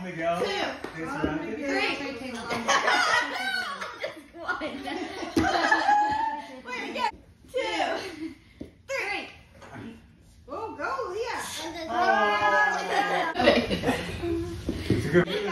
Miguel. 2. It's around 3. Wait, again. 2. 3. Oh, go, Leah. It's a good